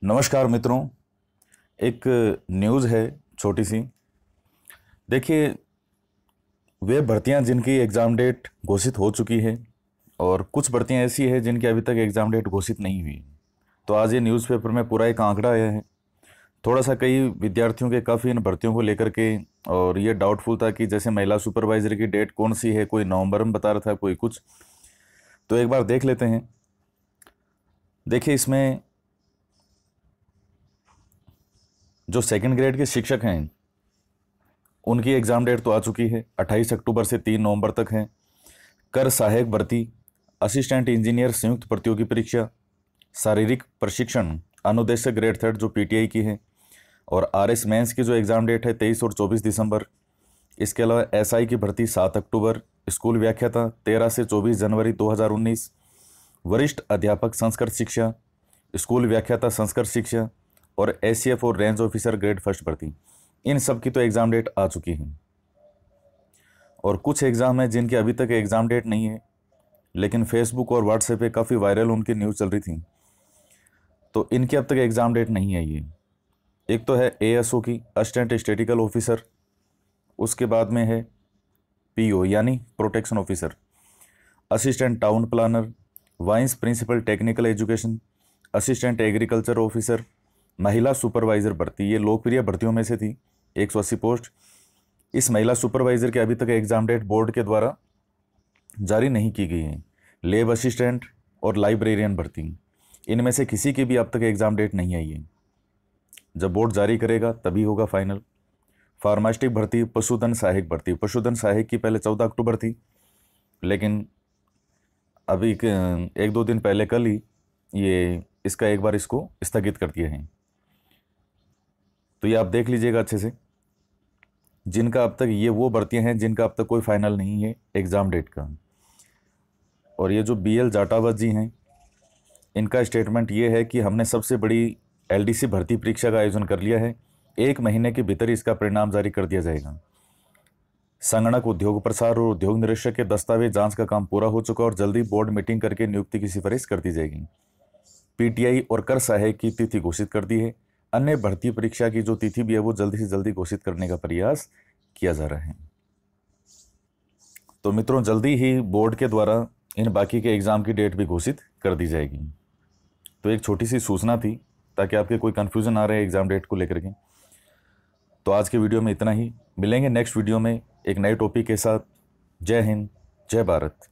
नमस्कार मित्रों। एक न्यूज़ है छोटी सी। देखिए, वे भर्तियां जिनकी एग्ज़ाम डेट घोषित हो चुकी है और कुछ भर्तियां ऐसी है जिनकी अभी तक एग्ज़ाम डेट घोषित नहीं हुई। तो आज ये न्यूज़पेपर में पूरा एक आंकड़ा आया है। थोड़ा सा कई विद्यार्थियों के काफ़ी इन भर्तियों को लेकर के और ये डाउटफुल था कि जैसे महिला सुपरवाइजर की डेट कौन सी है, कोई नवंबर में बता रहा था, कोई कुछ। तो एक बार देख लेते हैं। देखिए, इसमें जो सेकंड ग्रेड के शिक्षक हैं उनकी एग्ज़ाम डेट तो आ चुकी है, 28 अक्टूबर से 3 नवंबर तक है। कर सहायक भर्ती, असिस्टेंट इंजीनियर संयुक्त प्रतियोगी परीक्षा, शारीरिक प्रशिक्षण अनुदेशक ग्रेड थर्ड जो पीटीआई की है, और आरएस मेंस की जो एग्ज़ाम डेट है 23 और 24 दिसंबर। इसके अलावा एसआई की भर्ती 7 अक्टूबर, स्कूल व्याख्याता 13 से 24 जनवरी 2019, वरिष्ठ अध्यापक संस्कृत शिक्षा, स्कूल व्याख्याता संस्कृत शिक्षा, और एसीएफ और रेंज ऑफिसर ग्रेड फर्स्ट भर्ती। इन सब की तो एग्ज़ाम डेट आ चुकी है। और कुछ एग्ज़ाम है जिनकी अभी तक एग्ज़ाम डेट नहीं है, लेकिन फेसबुक और व्हाट्सएप पे काफ़ी वायरल उनकी न्यूज़ चल रही थी। तो इनकी अब तक एग्ज़ाम डेट नहीं आई है। एक तो है एएसओ की, असिस्टेंट स्टैटिस्टिकल ऑफिसर। उसके बाद में है पीओ यानी protection officer, assistant town planner, vice principal technical education, assistant agriculture officer, महिला सुपरवाइज़र भर्ती। ये लोकप्रिय भर्तियों में से थी, 180 पोस्ट। इस महिला सुपरवाइज़र की अभी तक एग्ज़ाम डेट बोर्ड के द्वारा जारी नहीं की गई है। लेब असिस्टेंट और लाइब्रेरियन भर्ती, इनमें से किसी की भी अब तक एग्ज़ाम डेट नहीं आई है। जब बोर्ड जारी करेगा तभी होगा फाइनल। फार्मास्टिक भर्ती, पशुधन सहायक भर्ती। पशुधन सहायक की पहले 14 अक्टूबर थी, लेकिन अभी एक दो दिन पहले कल ही ये इसका एक बार इसको स्थगित कर दिया है। तो ये आप देख लीजिएगा अच्छे से। जिनका अब तक, ये वो भर्तियां हैं जिनका अब तक कोई फाइनल नहीं है एग्ज़ाम डेट का। और ये जो बीएल जाटावत जी हैं, इनका स्टेटमेंट ये है कि हमने सबसे बड़ी एलडीसी भर्ती परीक्षा का आयोजन कर लिया है, 1 महीने के भीतर इसका परिणाम जारी कर दिया जाएगा। संगणक उद्योग प्रसार और उद्योग निरीक्षक के दस्तावेज जांच का काम पूरा हो चुका और जल्दी बोर्ड मीटिंग करके नियुक्ति की सिफारिश कर दी जाएगी। पीटीआई और कर सहायक की तिथि घोषित कर दी है। अन्य भर्ती परीक्षा की जो तिथि भी है वो जल्दी से जल्दी घोषित करने का प्रयास किया जा रहा है। तो मित्रों, जल्दी ही बोर्ड के द्वारा इन बाकी के एग्ज़ाम की डेट भी घोषित कर दी जाएगी। तो एक छोटी सी सूचना थी ताकि आपके कोई कन्फ्यूज़न आ रहे एग्ज़ाम डेट को लेकर के। तो आज के वीडियो में इतना ही। मिलेंगे नेक्स्ट वीडियो में एक नए टॉपिक के साथ। जय हिंद, जय भारत।